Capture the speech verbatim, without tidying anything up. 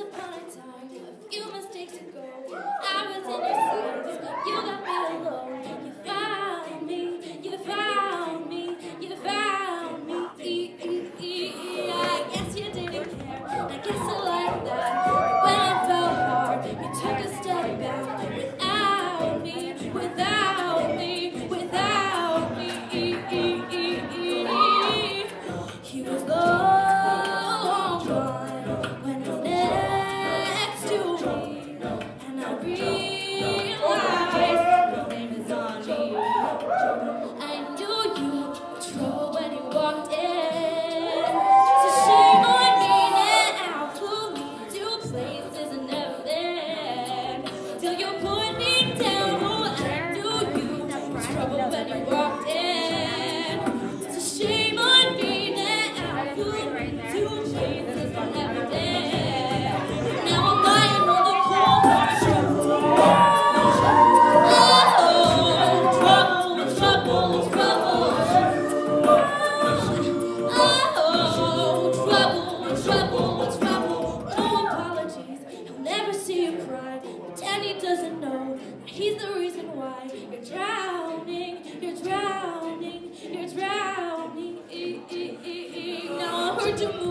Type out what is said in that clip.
upon a time, a few mistakes ago, I was in your sights. You got me alone. You found me. You found me. You found me. E -e -e -e. I guess you didn't care. I guess I like that. When I fell hard, you took a step back. Without me, without me, without me. E -e -e -e. He was long gone when he's next to me, and I realized his name is on me. I knew you were trouble when you walked in. It's a shame on me now, pull me to places I never been. Till you put me down, oh, I knew you were trouble when you walked in. It's a shame on me now, pull me to places I never been. Now I'm lying on the cold hard shoulder. Doesn't know that he's the reason why you're drowning, you're drowning, you're drowning. Now I heard you move.